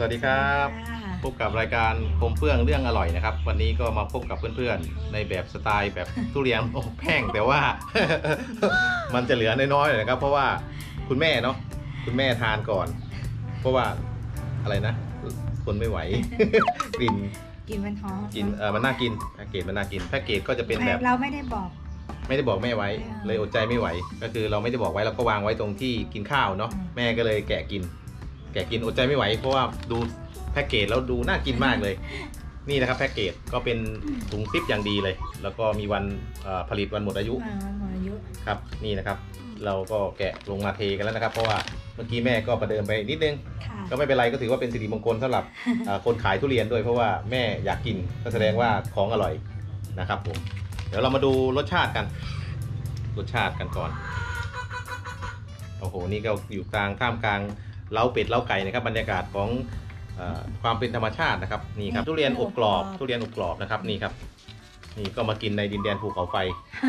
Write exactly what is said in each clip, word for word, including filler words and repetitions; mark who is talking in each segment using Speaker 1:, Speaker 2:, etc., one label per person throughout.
Speaker 1: วัสดีครับพบกับรายการคมเฟื่องเรื่องอร่อยนะครับวันนี้ก็มาพบกับเพื่อนๆในแบบสไตล์แบบทุเรียนอบแห้งแต่ว่า มันจะเหลือน้อยๆนะครับเพราะว่าคุณแม่เนาะคุณแม่ทานก่อนเพราะว่าอะไรนะทนไม่ไหว กลิ่น
Speaker 2: กินมันหอม
Speaker 1: กินเออมันน่ากินแพ็กเกจมันน่ากินแพ็กเกจก็จะเป็นแบบ
Speaker 2: เราไม่ได้บอก
Speaker 1: ไม่ได้บอกแม่ไว้เลยอดใจไม่ไหวก็คือเราไม่ได้บอกไว้เราก็วางไว้ตรงที่กินข้าวเนาะแม่ก็เลยแกะกินแกะกินอดใจไม่ไหวเพราะว่าดูแพ็กเกจแล้วดูน่ากินมากเลยนี่นะครับแพ็กเกจก็เป็นถุงซิปอย่างดีเลยแล้วก็มีวันผลิตวันหมดอายุครับนี่นะครับเราก็แกะลงมาเทกันแล้วนะครับเพราะว่าเมื่อกี้แม่ก็ประเดิมไปนิดนึงก็ไม่เป็นไรก็ถือว่าเป็นสิริมงคลสำหรับคนขายทุเรียนด้วยเพราะว่าแม่อยากกินก็แสดงว่าของอร่อยนะครับผมเดี๋ยวเรามาดูรสชาติกันรสชาติกันก่อนโอ้โหนี่ก็อยู่กลางท่ามกลางเล้าเป็ดเล้าไก่นะครับบรรยากาศของความเป็นธรรมชาตินะครับนี่ครับทุเรียนอบกรอบทุเรียนอบกรอบนะครับนี่ครับนี่ก็มากินในดินแดนภูเขาไฟ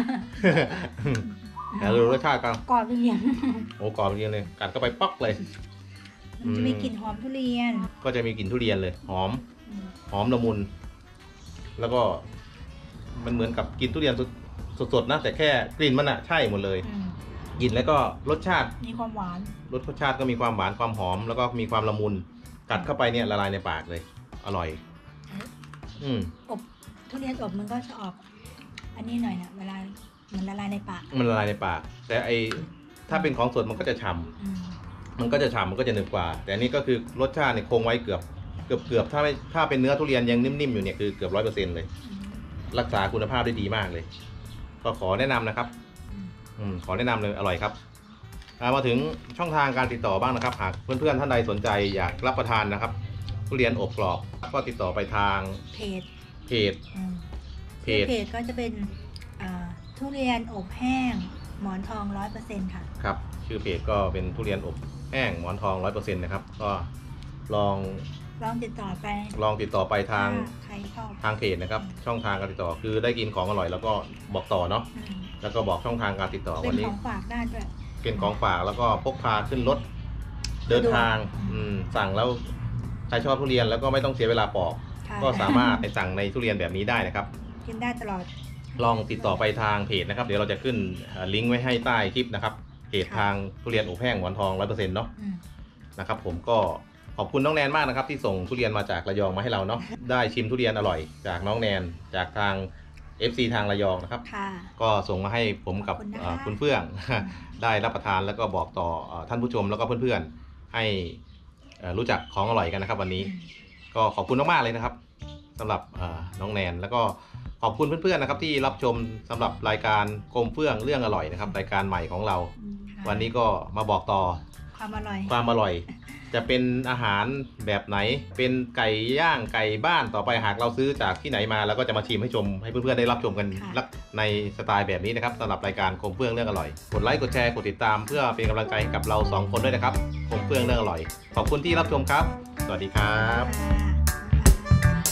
Speaker 1: แล้วดูรสชาติกัน
Speaker 2: กรอบทุเรียน
Speaker 1: โอ้กรอบจริงเลยกัดเข้าไปป๊อกเลย
Speaker 2: มันจะมีกลิ่นหอมทุเรียน
Speaker 1: ก็จะมีกลิ่นทุเรียนเลยหอมหอมละมุนแล้วก็มันเหมือนกับกินทุเรียนสดๆนะแต่แค่กลิ่นมันอะใช่หมดเลยกินแล้วก็รสชาติ
Speaker 2: มีความหวาน
Speaker 1: รสชาติก็มีความหวานความหอมแล้วก็มีความละมุนกัดเข้าไปเนี่ยละลายในปากเลยอร่อยอืม
Speaker 2: อบทุเรียนอบมันก็จะออกอันนี้หน่อยนะเวลามันละลายในปาก
Speaker 1: มันละลายในปากแต่ไอถ้าเป็นของสดมันก็จะฉ่ำมันก็จะฉ่ำมันก็จะหนึบกว่าแต่อันนี้ก็คือรสชาติเนี่ยคงไว้เกือบเกือบเกือบถ้าไม่ถ้าเป็นเนื้อทุเรียนยังนิ่มๆอยู่เนี่ยคือเกือบร้อยเปอร์เซ็นต์เลยรักษาคุณภาพได้ดีมากเลยก็ขอแนะนำนะครับอืมขอแนะนำเลยอร่อยครับมาถึงช่องทางการติดต่อบ้างนะครับหากเพื่อนๆท่านใดสนใจอยากรับประทานนะครับทุเรียนอบกรอบก็ติดต่อไปทาง
Speaker 2: เพจ
Speaker 1: เพจ
Speaker 2: เพจเพจก็จะเป็นทุเรียนอบแห้งหมอนทองร้อยเปอร์เซ็นต์ค่ะ
Speaker 1: ครับชื่อเพจก็เป็นทุเรียนอบแห้งหมอนทองร้อยเปอร์เซ็นต์นะครับก็ลอง
Speaker 2: ลองติดต่อไป
Speaker 1: ลองติดต่อไปทาง
Speaker 2: ใครชอบ
Speaker 1: ทางเพจนะครับช่องทางการติดต่อคือได้กินของอร่อยแล้วก็บอกต่อเนาะแล้วก็บอกช่องทางการติดต่อวันนี้
Speaker 2: เป็นของฝากได้ด้วย
Speaker 1: เป็นของฝากแล้วก็พกพาขึ้นรถเดินทางสั่งแล้วใครชอบทุเรียนแล้วก็ไม่ต้องเสียเวลาปอกก็สามารถไปสั่งในทุเรียนแบบนี้ได้นะครับ
Speaker 2: กินได้ตลอด
Speaker 1: ลองติดต่อไปทางเพจนะครับเดี๋ยวเราจะขึ้นลิงก์ไว้ให้ใต้คลิปนะครับเพจทางทุเรียนอบแห้งหมอนทองร้อยเปอร์เซ็นต์เนาะนะครับผมก็ขอบคุณน้องแนนมากนะครับที่ส่งทุเรียนมาจากระยองมาให้เราเนาะได้ชิมทุเรียนอร่อยจากน้องแนนจากทาง เอฟ ซี ทางระยองนะครับก็ส่งมาให้ผมกับคุณเฟื่องได้รับประทานแล้วก็บอกต่อท่านผู้ชมแล้วก็เพื่อนๆให้รู้จักของอร่อยกันนะครับวันนี้ก็ขอบคุณมากๆเลยนะครับสำหรับน้องแนนแล้วก็ขอบคุณเพื่อนๆนะครับที่รับชมสำหรับรายการคมเฟื่องเรื่องอร่อยนะครับรายการใหม่ของเราวันนี้ก็มาบอกต่อ
Speaker 2: ความอร่อย
Speaker 1: ความอร่อยจะเป็นอาหารแบบไหนเป็นไก่ย่างไก่บ้านต่อไปหากเราซื้อจากที่ไหนมาแล้วก็จะมาชิมให้ชมให้เพื่อนๆได้รับชมกันในสไตล์แบบนี้นะครับสำหรับรายการคมเฟื่องเรื่องอร่อยกดไลค์กดแชร์กดติดตามเพื่อเป็นกำลังใจให้กับเราสองคนด้วยนะครับคมเฟื่องเรื่องอร่อยขอบคุณที่รับชมครับสวัสดีครับ